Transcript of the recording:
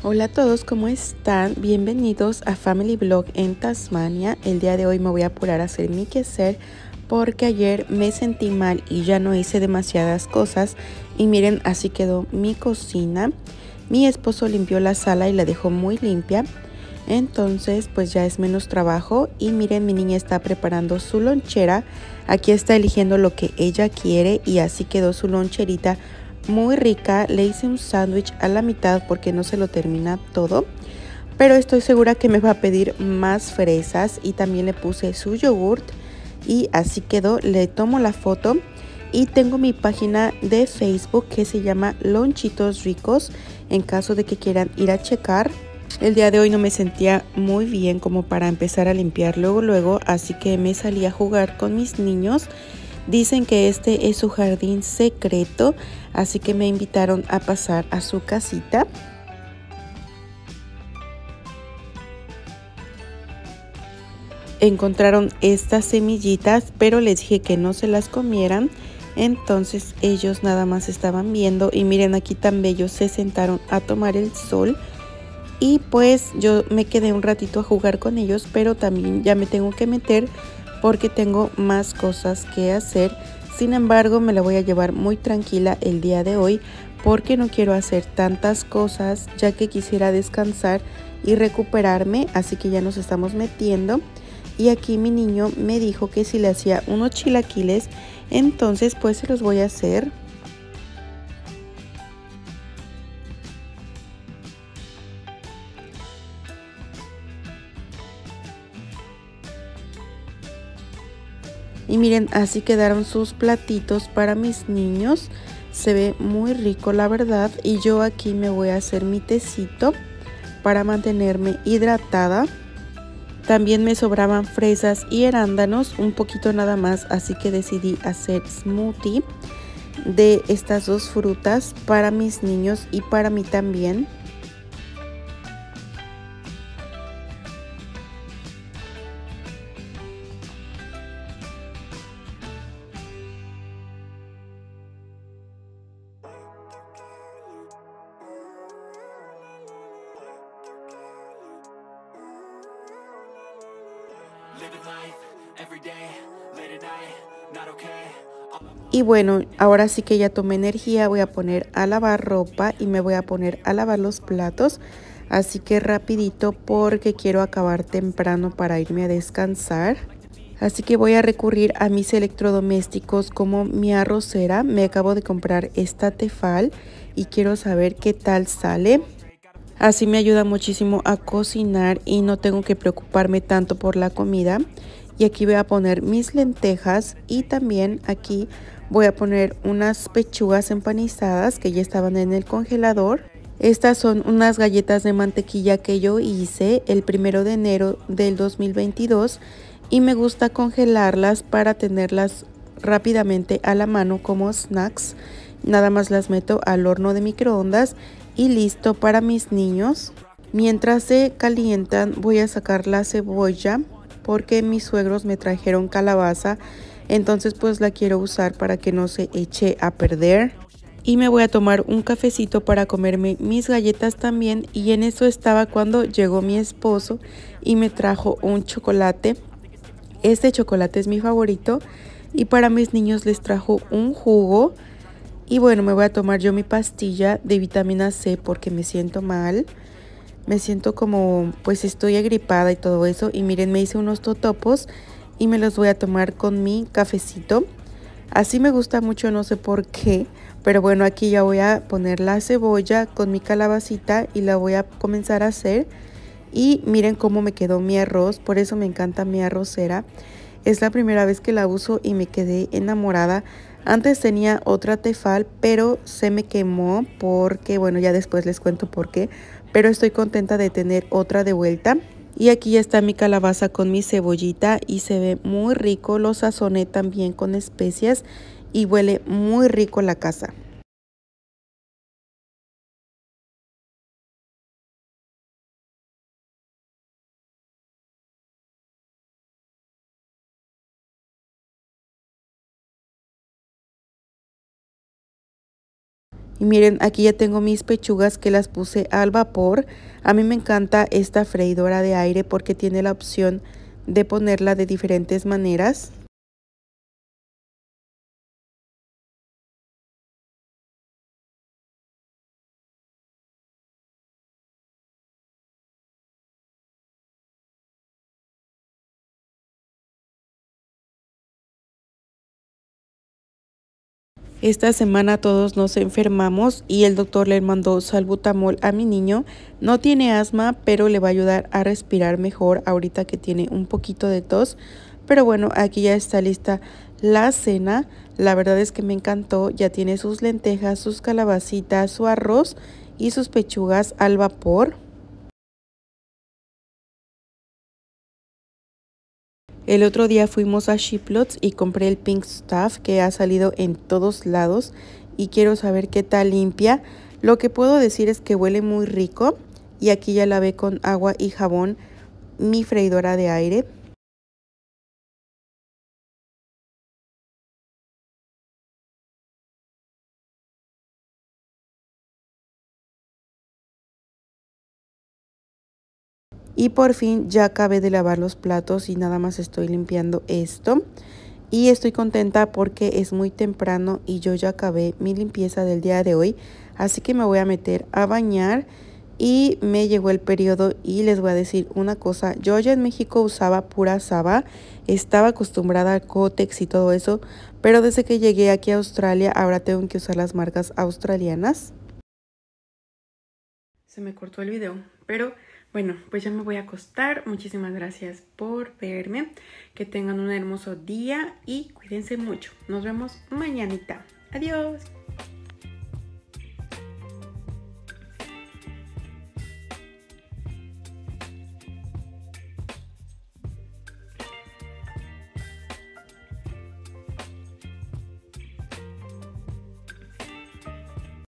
Hola a todos, ¿cómo están? Bienvenidos a Family Vlog en Tasmania. El día de hoy me voy a apurar a hacer mi quehacer porque ayer me sentí mal y ya no hice demasiadas cosas. Y miren, así quedó mi cocina. Mi esposo limpió la sala y la dejó muy limpia. Entonces pues ya es menos trabajo. Y miren, mi niña está preparando su lonchera. Aquí está eligiendo lo que ella quiere y así quedó su loncherita. Muy rica. Le hice un sándwich a la mitad porque no se lo termina todo, pero estoy segura que me va a pedir más fresas y también le puse su yogurt y así quedó. Le tomo la foto y tengo mi página de Facebook que se llama Lonchitos Ricos en caso de que quieran ir a checar. El día de hoy no me sentía muy bien como para empezar a limpiar luego, así que me salí a jugar con mis niños. Dicen que este es su jardín secreto, así que me invitaron a pasar a su casita. Encontraron estas semillitas, pero les dije que no se las comieran. Entonces ellos nada más estaban viendo y miren, aquí tan bellos se sentaron a tomar el sol. Y pues yo me quedé un ratito a jugar con ellos, pero también ya me tengo que meter porque tengo más cosas que hacer. Sin embargo, me la voy a llevar muy tranquila el día de hoy porque no quiero hacer tantas cosas, ya que quisiera descansar y recuperarme, así que ya nos estamos metiendo. Y aquí mi niño me dijo que si le hacía unos chilaquiles, entonces pues se los voy a hacer. Y miren, así quedaron sus platitos para mis niños. Se ve muy rico, la verdad. Y yo aquí me voy a hacer mi tecito para mantenerme hidratada. También me sobraban fresas y arándanos, un poquito nada más. Así que decidí hacer smoothie de estas dos frutas para mis niños y para mí también. Y bueno, ahora sí que ya tomé energía, voy a poner a lavar ropa y me voy a poner a lavar los platos. Así que rapidito porque quiero acabar temprano para irme a descansar. Así que voy a recurrir a mis electrodomésticos como mi arrocera. Me acabo de comprar esta Tefal y quiero saber qué tal sale. Así me ayuda muchísimo a cocinar y no tengo que preocuparme tanto por la comida. Y aquí voy a poner mis lentejas y también aquí voy a poner unas pechugas empanizadas que ya estaban en el congelador. Estas son unas galletas de mantequilla que yo hice el 1 de enero del 2022 y me gusta congelarlas para tenerlas rápidamente a la mano como snacks. Nada más las meto al horno de microondas y listo para mis niños. Mientras se calientan voy a sacar la cebolla porque mis suegros me trajeron calabaza, entonces pues la quiero usar para que no se eche a perder. Y me voy a tomar un cafecito para comerme mis galletas también, y en eso estaba cuando llegó mi esposo y me trajo un chocolate. Este chocolate es mi favorito y para mis niños les trajo un jugo. Y bueno, me voy a tomar yo mi pastilla de vitamina C porque me siento mal. Me siento como, pues estoy agripada y todo eso. Y miren, me hice unos totopos y me los voy a tomar con mi cafecito. Así me gusta mucho, no sé por qué. Pero bueno, aquí ya voy a poner la cebolla con mi calabacita y la voy a comenzar a hacer. Y miren cómo me quedó mi arroz, por eso me encanta mi arrocera. Es la primera vez que la uso y me quedé enamorada. Antes tenía otra Tefal, pero se me quemó porque, bueno, ya después les cuento por qué. Pero estoy contenta de tener otra de vuelta. Y aquí ya está mi calabaza con mi cebollita y se ve muy rico. Lo sazoné también con especias y huele muy rico la casa. Y miren, aquí ya tengo mis pechugas que las puse al vapor. A mí me encanta esta freidora de aire porque tiene la opción de ponerla de diferentes maneras. Esta semana todos nos enfermamos y el doctor le mandó salbutamol a mi niño. No tiene asma, pero le va a ayudar a respirar mejor ahorita que tiene un poquito de tos. Pero bueno, aquí ya está lista la cena. La verdad es que me encantó. Ya tiene sus lentejas, sus calabacitas, su arroz y sus pechugas al vapor. El otro día fuimos a Shiplots y compré el Pink Stuff que ha salido en todos lados y quiero saber qué tal limpia. Lo que puedo decir es que huele muy rico y aquí ya lavé con agua y jabón mi freidora de aire. Y por fin ya acabé de lavar los platos y nada más estoy limpiando esto. Y estoy contenta porque es muy temprano y yo ya acabé mi limpieza del día de hoy. Así que me voy a meter a bañar y me llegó el periodo y les voy a decir una cosa. Yo allá en México usaba pura Saba, estaba acostumbrada al Kotex y todo eso. Pero desde que llegué aquí a Australia ahora tengo que usar las marcas australianas. Se me cortó el video, pero bueno, pues ya me voy a acostar. Muchísimas gracias por verme. Que tengan un hermoso día y cuídense mucho. Nos vemos mañanita. Adiós.